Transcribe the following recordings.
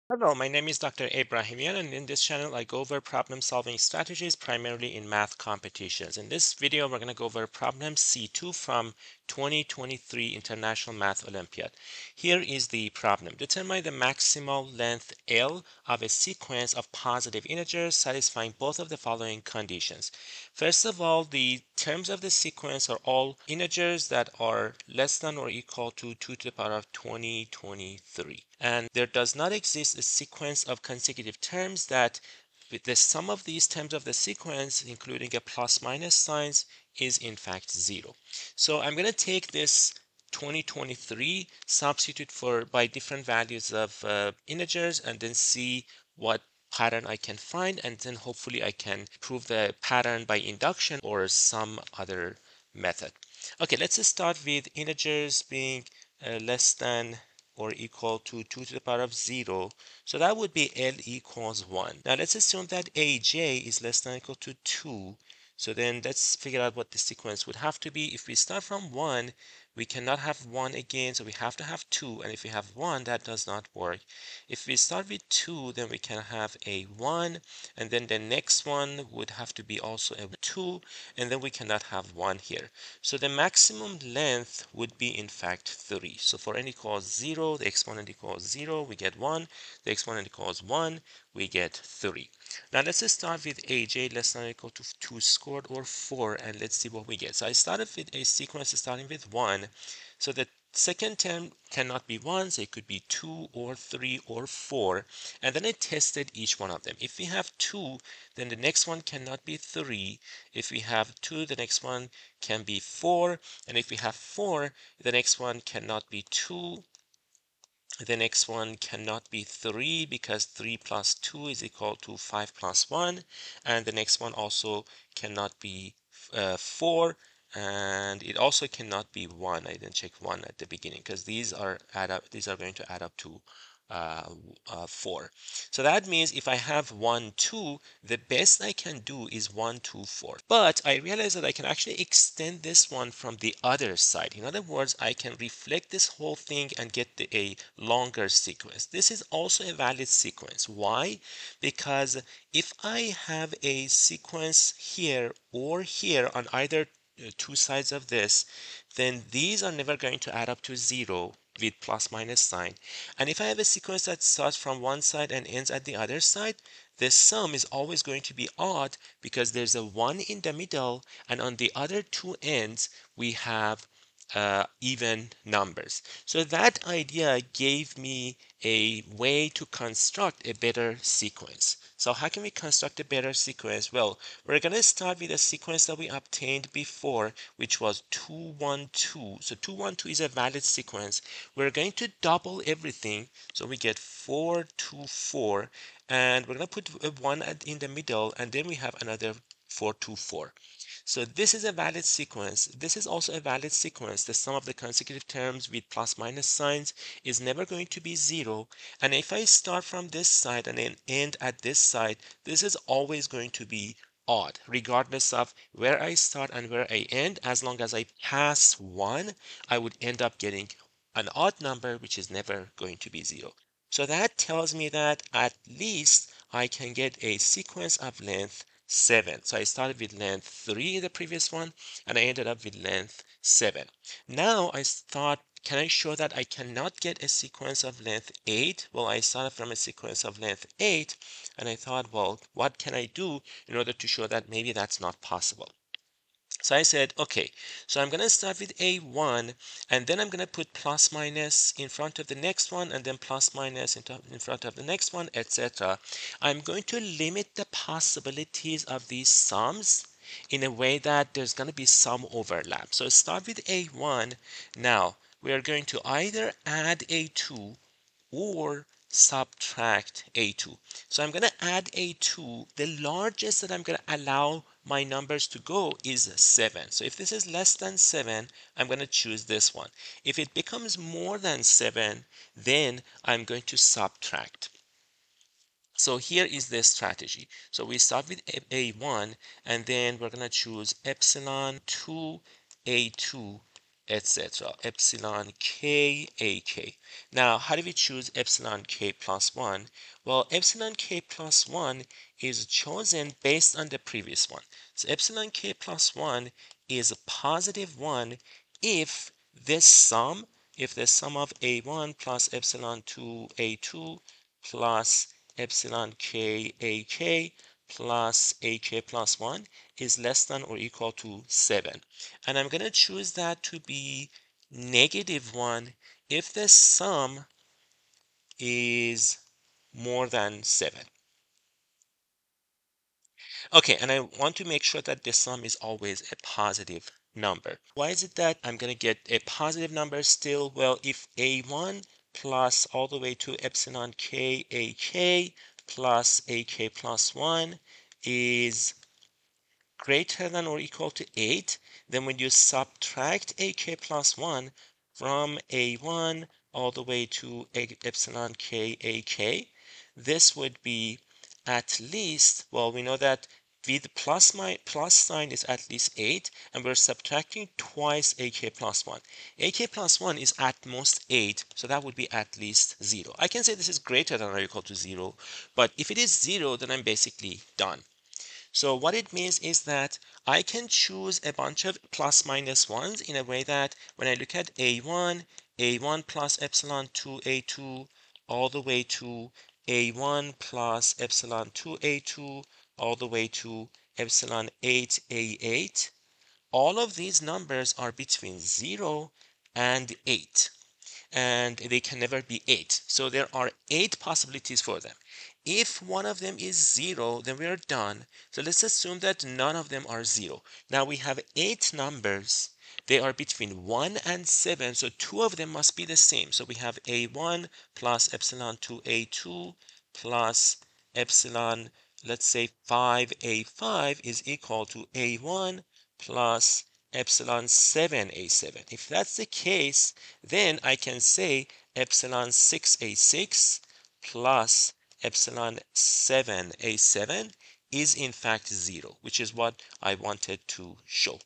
Hello, my name is Dr. Abrahamian, and in this channel I go over problem solving strategies primarily in math competitions. In this video we're going to go over problem C2 from 2023 International Math Olympiad. Here is the problem. Determine the maximal length L of a sequence of positive integers satisfying both of the following conditions. First of all, the terms of the sequence are all integers that are less than or equal to 2 to the power of 2023. And there does not exist a sequence of consecutive terms that with the sum of these terms of the sequence, including a plus minus signs, is in fact 0. So I'm going to take this 2023, substitute for by different values of integers, and then see what pattern I can find, and then hopefully I can prove the pattern by induction or some other method. Okay, let's start with integers being less than or equal to 2 to the power of 0. So that would be L equals 1. Now let's assume that AJ is less than or equal to 2. So then let's figure out what the sequence would have to be. If we start from 1, we cannot have 1 again, so we have to have 2. And if we have 1, that does not work. If we start with 2, then we can have a 1, and then the next one would have to be also a 2, and then we cannot have 1 here. So the maximum length would be in fact 3. So for n equals 0, the exponent equals 0, we get 1. The exponent equals 1, we get 3. Now let's just start with AJ less than or equal to 2 squared or 4, and let's see what we get. So I started with a sequence starting with 1. So the second term cannot be 1, so it could be 2 or 3 or 4. And then I tested each one of them. If we have 2, then the next one cannot be 3. If we have 2, the next one can be 4. And if we have 4, the next one cannot be 2. The next one cannot be 3 because 3 plus 2 is equal to 5 plus 1. And the next one also cannot be 4. And it also cannot be 1. I didn't check 1 at the beginning because these are going to add up to 4. So that means if I have 1, 2, the best I can do is 1, 2, 4. But I realize that I can actually extend this one from the other side. In other words, I can reflect this whole thing and get a longer sequence. This is also a valid sequence. Why? Because if I have a sequence here or here on either two sides of this, then these are never going to add up to 0 with plus minus sign. And if I have a sequence that starts from one side and ends at the other side, the sum is always going to be odd because there's a 1 in the middle, and on the other two ends we have even numbers. So that idea gave me a way to construct a better sequence. So how can we construct a better sequence? Well, we're going to start with a sequence that we obtained before, which was 2, 1, 2. So 2, 1, 2 is a valid sequence. We're going to double everything. So we get 4, 2, 4. And we're going to put a 1 in the middle, and then we have another 4, 2, 4. So this is a valid sequence. This is also a valid sequence. The sum of the consecutive terms with plus minus signs is never going to be 0. And if I start from this side and then end at this side, this is always going to be odd, regardless of where I start and where I end. As long as I pass 1, I would end up getting an odd number, which is never going to be 0. So that tells me that at least I can get a sequence of length 7. So I started with length 3 in the previous one, and I ended up with length 7. Now I thought, can I show that I cannot get a sequence of length 8? Well, I started from a sequence of length 8, and I thought, well, what can I do in order to show that maybe that's not possible? So I said, okay, so I'm going to start with A1, and then I'm going to put plus minus in front of the next one, and then plus minus in front of the next one, etc. I'm going to limit the possibilities of these sums in a way that there's going to be some overlap. So start with A1. Now, we are going to either add A2 or subtract A2. So I'm going to add A2. The largest that I'm going to allow my numbers to go is 7. So if this is less than 7, I'm going to choose this one. If it becomes more than 7, then I'm going to subtract. So here is the strategy. So we start with A1, and then we're going to choose epsilon 2 A2 etc. Epsilon k a k. Now, how do we choose epsilon k plus 1? Well, epsilon k plus 1 is chosen based on the previous one. So epsilon k plus 1 is a positive 1 if this sum, if the sum of a1 plus epsilon 2 a2 plus epsilon k ak plus ak plus 1 is less than or equal to 7. And I'm going to choose that to be negative 1 if the sum is more than 7. Okay, and I want to make sure that the sum is always a positive number. Why is it that I'm going to get a positive number still? Well, if a1 plus all the way to epsilon k ak plus ak plus 1 is greater than or equal to 8, then when you subtract ak plus 1 from a1 all the way to epsilon k ak, this would be at least, well, we know that with plus sign is at least 8, and we're subtracting twice ak plus 1. ak plus 1 is at most 8, so that would be at least 0. I can say this is greater than or equal to 0, but if it is 0, then I'm basically done. So what it means is that I can choose a bunch of plus minus ones in a way that when I look at a1, a1 plus epsilon 2 a2 all the way to a1 plus epsilon 2 a2 all the way to epsilon 8 a8, all of these numbers are between 0 and 8, and they can never be 8. So there are 8 possibilities for them. If one of them is 0, then we are done. So let's assume that none of them are 0. Now we have 8 numbers. They are between 1 and 7, so 2 of them must be the same. So we have a1 plus epsilon 2a2 plus epsilon, let's say 5a5 is equal to a1 plus epsilon 7a7. If that's the case, then I can say epsilon 6a6 plus epsilon 7a7 is in fact 0, which is what I wanted to show.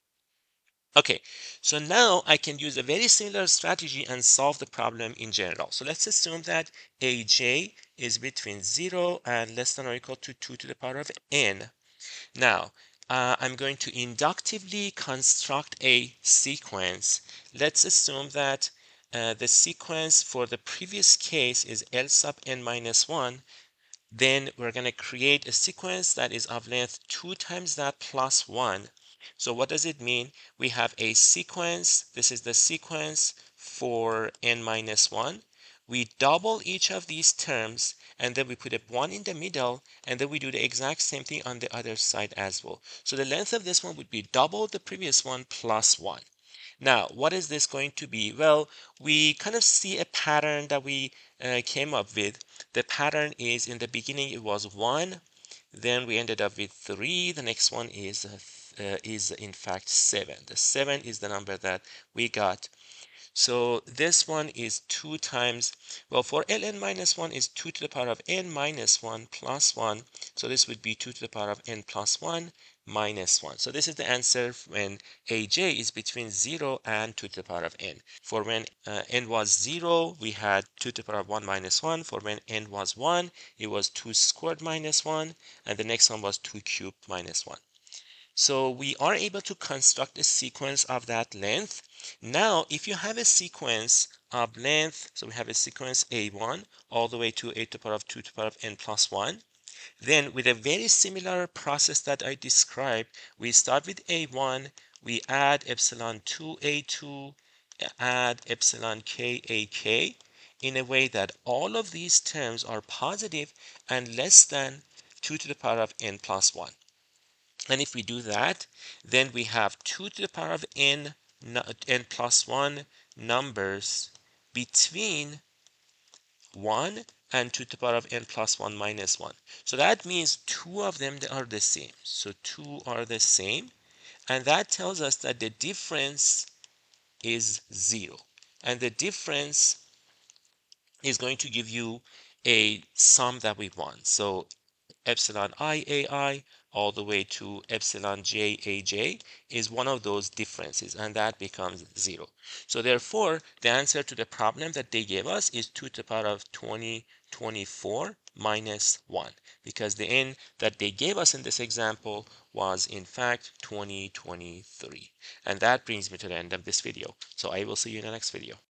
Okay, so now I can use a very similar strategy and solve the problem in general. So let's assume that aj is between 0 and less than or equal to 2 to the power of n. Now, I'm going to inductively construct a sequence. Let's assume that the sequence for the previous case is L sub n minus 1. Then we're going to create a sequence that is of length 2 times that plus 1. So what does it mean? We have a sequence. This is the sequence for n minus 1. We double each of these terms, and then we put a 1 in the middle, and then we do the exact same thing on the other side as well. So the length of this one would be double the previous one plus 1. Now, what is this going to be? Well, we kind of see a pattern that we came up with. The pattern is in the beginning it was 1, then we ended up with 3. The next one is in fact 7. The 7 is the number that we got. So this one is 2 times, well, for ln minus 1 is 2 to the power of n minus 1 plus 1. So this would be 2 to the power of n plus 1 minus 1. So this is the answer when aj is between 0 and 2 to the power of n. For when n was 0, we had 2 to the power of 1 minus 1. For when n was 1, it was 2 squared minus 1. And the next one was 2 cubed minus 1. So we are able to construct a sequence of that length. Now, if you have a sequence of length, so we have a sequence a1 all the way to a to the power of 2 to the power of n plus 1, then with a very similar process that I described, we start with a1, we add epsilon 2a2, add epsilon k in a way that all of these terms are positive and less than 2 to the power of n plus 1. And if we do that, then we have 2 to the power of n plus 1 numbers between 1 and 2 to the power of n plus 1 minus 1. So that means 2 of them are the same. So 2 are the same. And that tells us that the difference is 0. And the difference is going to give you a sum that we want. So epsilon I ai all the way to epsilon j aj is one of those differences, and that becomes 0. So therefore, the answer to the problem that they gave us is 2 to the power of 2024 minus 1, because the n that they gave us in this example was in fact 2023. And that brings me to the end of this video. So I will see you in the next video.